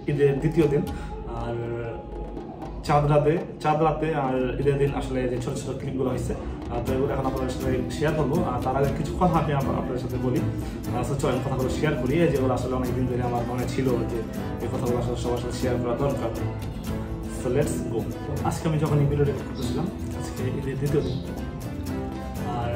ঈদের দ্বিতীয় দিন, আর চাঁদ রাতে আর ঈদের দিন আসলে যে ছোট ছোট ক্লিপগুলো হয়েছে, তো এগুলো এখন আপনাদের সাথে শেয়ার করবো। আর তার আগে কিছু কথা আমি আপনাদের সাথে বলি। চলেন কথাগুলো শেয়ার করি, যেগুলো আসলে অনেকদিন ধরে আমার মনে ছিল যে এই কথাগুলো আসলে সবার সাথে শেয়ার করা দরকার। So let's go. আজকে আমি যখন এই ভিডিওটা করতেছিলাম, আজকে ঈদের দ্বিতীয় দিন, আর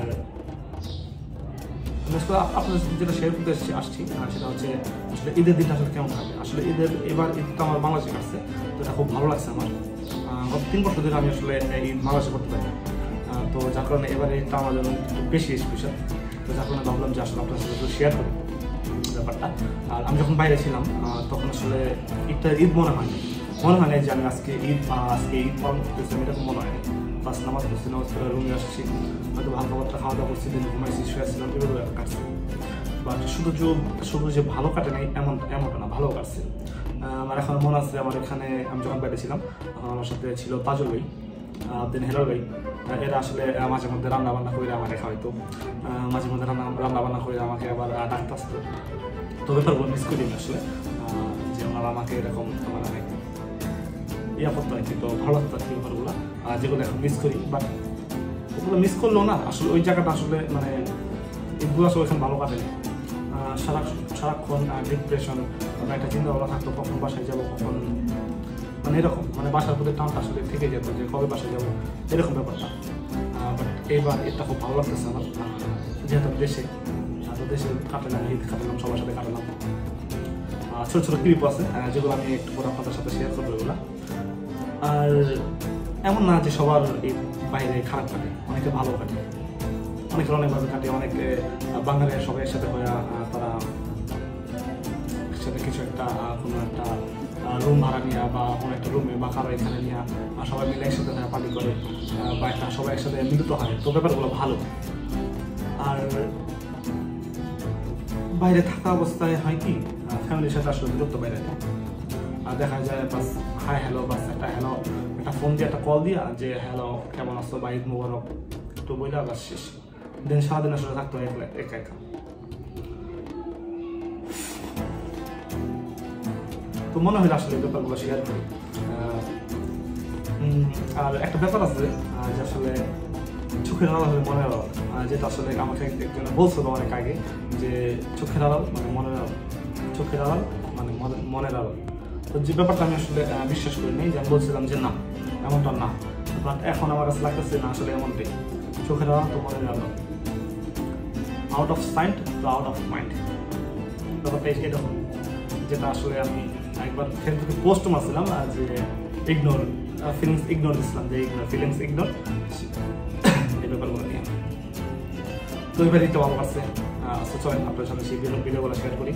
আপনাদের যেটা শেয়ার করতে আসছি সেটা হচ্ছে আসলে ঈদের দিনটা আসলে কেমন থাকে। আসলে এবার ঈদটা আমার বাংলাদেশে আসছে, তো এটা খুব ভালো লাগছে আমার। গত 3 বছর ধরে আমি আসলে ঈদ বাংলাদেশে করতে পারি, তো যার কারণে এবার ঈদটা আমার জন্য একটু বেশি স্পেশাল। তো যার কারণে ভাবলাম যে আসলে আপনার সাথে একটু শেয়ার করি ব্যাপারটা। আর আমি যখন বাইরে ছিলাম তখন আসলে ঈদ মনে হয় না যে আমি আজকে ঈদ পালন করতেছি, আমি এরকম মনে হয়নি। ফার্স্ট নামাজ পড়ছি, নামাজ পড়ে রুমে আসছি, হয়তো ভালো খাবারটা খাওয়া দাওয়া করছি, দিন ঘুমাইছি, শুয়েছিলাম, এগুলো কাটছে। বাট শুধু যে ভালো কাটে নাই এমনটা না, ভালো কাটছে। আমার এখন মনে আছে, আমার এখানে আমি যখন বাইরে ছিলাম তখন আমার সাথে ছিল তাজুল ভাই, দেন হেলাল ভাই। এরা আসলে মাঝে মধ্যে রান্না বান্না করে আমার রেখা হয়তো, মাঝে মধ্যে রান্না বান্না করে আমাকে আবার ডাকতে আসতো। তো ব্যাপারগুলো মিস করি আসলে, যে ওনারা আমাকে এরকম আমার অনেক ইয়া করতো আর কি। তো ভালো লাগতো আর কি ব্যাপারগুলো, যেগুলো এখন মিস করি। বাট ওগুলো মিস করলেও না, আসলে ওই জায়গাটা আসলে মানে এগুলো আসলে এখানে ভালো কাটে। সারাক্ষণ ডিপ্রেশন, একটা চিন্তা ভাবনা থাকতো কখন বাসায় যাবো, কখন মানে এরকম, মানে বাসার প্রতি টানটা আসলে থেকে যেত যে কবে বাসায় যাবো, এরকম ব্যাপারটা। বাট এবার এটা খুব ভালো লাগতেছে আমার, যেহেতু দেশে কাটালাম, ঈদ কাটালাম, সবার সাথে কাটালাম। ছোটো ছোটো ক্লিপ আছে যেগুলো আমি একটু পরে আপনাদের সাথে শেয়ার করবো এগুলো। আর এমন না যে সবার এই বাইরে খারাপ কাটে, অনেকে ভালো কাটে, অনেকের অনেকভাবে কাটে। অনেকে বাঙালি সবাই একসাথে হয়ে তারা একসাথে কিছু একটা কোনো একটা রুম ভাড়া নেওয়া বা কোনো একটা রুমে বা কারো এখানে নেওয়া, সবাই মিলে একসাথে পার্টি করে বা একটা সবাই একসাথে মিলিত হয়, তো ব্যাপারগুলো ভালো। আর বাইরে থাকা অবস্থায় হয় কি, ফ্যামিলির সাথে আসলে বিরক্ত বাইরে আর দেখা যায় বাস হাই হ্যালো, বাস একটা ফোন দিয়ে একটা কল দিয়া যে হ্যালো কেমন আসছো বা ঈদ মোবারক একটু বইলা বাস শেষ। দিন সারাদিন আসলে থাকতো একা একা। তো মনে হলো আসলে এই ব্যাপারগুলো শেয়ার করি। আর একটা ব্যাপার আছে যে আসলে চোখের আড়াল হলে মনের আড়াল, যেটা আসলে আমাকে একজন বলছিল অনেক আগে যে চোখের আড়াল মানে মনের আড়াল, চোখের আড়াল মানে মনের আড়াল। তো যে ব্যাপারটা আমি আসলে বিশ্বাস করি নি, যে আমি বলছিলাম যে না এমনটা না, বাট এখন আমার কাছে লাগতেছে না আসলে এমনটাই। চোখের আড়াল তো মনের আড়াল, আউট অফ সাইট তো আউট অফ মাইন্ড, ব্যাপারটা এরকম। যেটা আসলে আমি একবার ফেসবুকে পোস্ট মারছিলাম যে ইগনোর ফিলিংস, ইগনোর দিচ্ছিলাম যে ফিলিংস ইগনোর, এই ব্যাপারগুলো নিয়ে। তো এবার দিতে ভালো পারছে। চলেন আপনার সাথে সেই ভিডিওগুলো শেয়ার করি।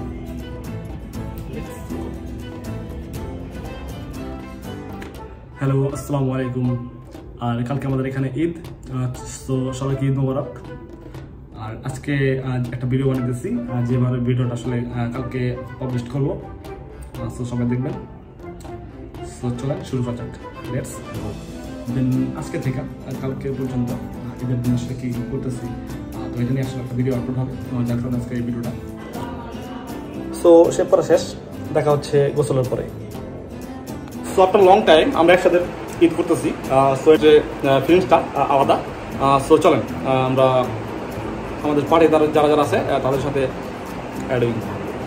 হ্যালো, আসসালামু আলাইকুম। আর কালকে আমাদের এখানে ঈদ, তো সবাইকে ঈদ মোবারক। আর আজকে একটা ভিডিও বানিয়েছি, যেভাবে ভিডিওটা আসলে কালকে পাবলিশ করবো, তো সবাই দেখবেন। তো চলেন শুরু করা যাক, লেটস গো। দেন আজকে থেকে কালকে পর্যন্ত ঈদের দিন আসলে কী করতেছি, তো এটা নিয়ে আসলে একটা ভিডিও আপলোড হবে, যার কারণে আজকে এই ভিডিওটা। সো শেভ করা শেষ, দেখা হচ্ছে গোসলের পরে। সো আফটার লং টাইম আমরা একসাথে ঈদ করতেছি, সো এর যে ফিলিংসটা আলাদা। সো চলেন আমরা আমাদের পার্টি যারা আছে তাদের সাথে অ্যাড হই।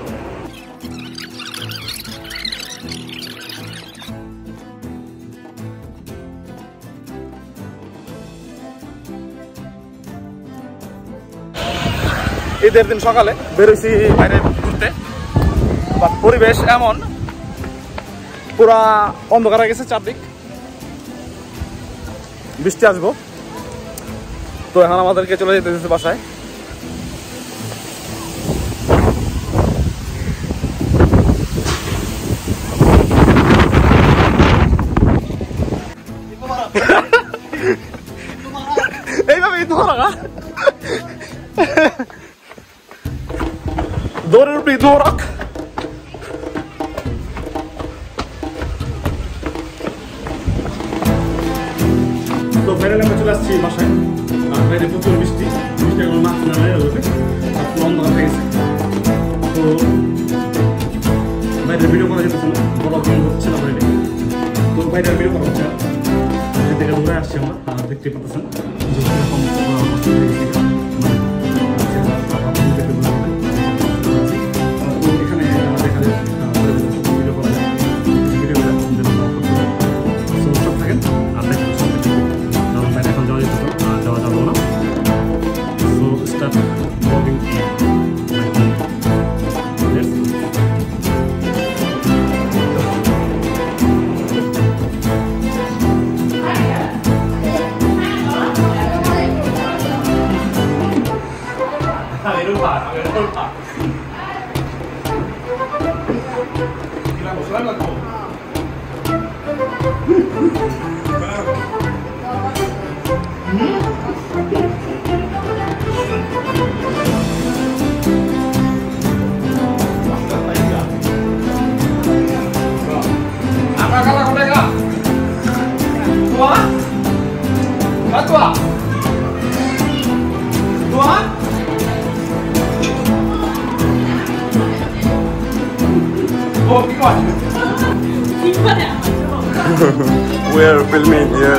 ঈদের দিন সকালে বেরোইছি বাইরে ঘুরতে, বাট পরিবেশ এমন পুরা অন্ধকার হয়ে গেছে চারদিক, বৃষ্টি আসবো। তো এখন আমাদেরকে চলে যেতে দিচ্ছে বাসায়। এইভাবে ঈদ মোবারক, দৌড়ের উপরে ঈদ মোবারক। তো ফাইনালি আমরা চলে আসছি বাসায়। বাইরে প্রচুর বৃষ্টি এগুলো না অন্ধকার হয়ে গেছে। তো বাইরে বাইরে ভিডিও করা যেতেছে না, ব্লগিং হচ্ছে না বাইরে, তো বাইরে ভিডিও করা হচ্ছে না, থেকে দূরে আসছি আমরা, দেখতে পাচ্ছেন এরকম অবস্থা হয়ে গেছে। এখানে দেখা যায় ভিডিও করা যায়, ভিডিওগুলো সব থাকেন আর দেখেন সব কিছু, কারণ বাইরে এখন যাওয়া যেত যাওয়া যাবো না। So start blogging. We are filming here.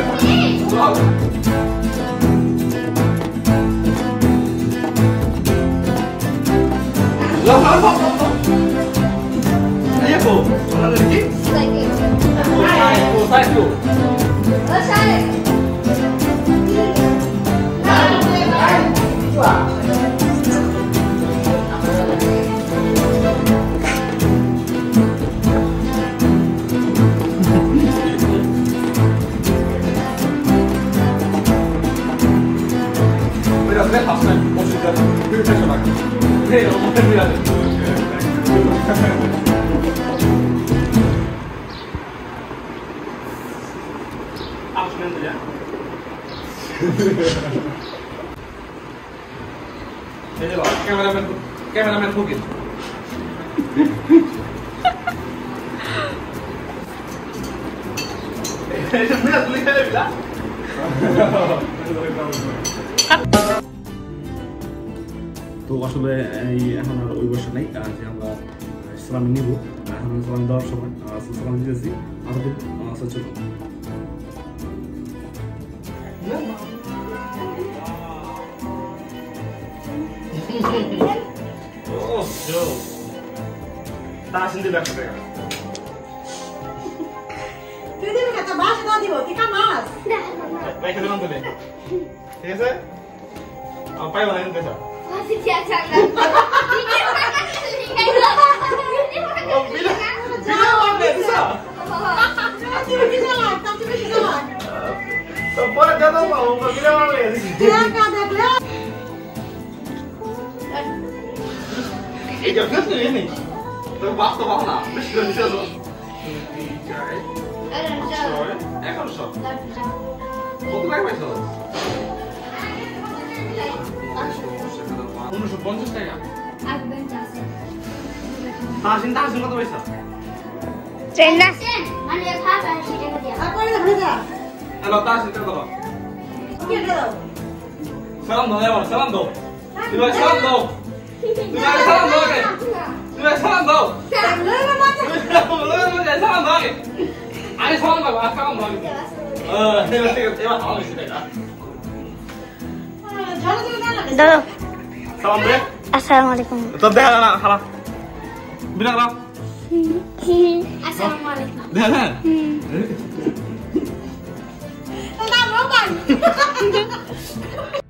Cameraman cooking. তো আসলে এখন আর ওই বয়স নেই যে আমরা সালামি নিব, এখন সালামি দেওয়ার সময় সালামি দিয়েছি আরো দিন চলুন। ঠিক আছে, পাইব না কিন্তু পরে দাদা এই যে ফেস নেই তো বাস্তব না বেশি করে দিছে তো এখন সব কত টাকা পাইছো? 950 টাকা। তাহলে কত পয়সা? মানে খাতা সেটা দিয়া আর করে ভেজা হ্যালো তাহলে কত দাও? কি দাও? সালাম দাও এবার সালাম দাও। তুমি সালাম দাও। তুমি সালাম দাও কে? তুমি সালাম দাও। সালাম দাও কে? আরে সালাম দাও, সালাম দাও। ঠিক আছে এবার ভালো হইছে এটা। দাও। সালাম দে। আসসালামু আলাইকুম। তো দেখা না খালা। বিনা খালা। আসসালামু আলাইকুম। দেখা না? না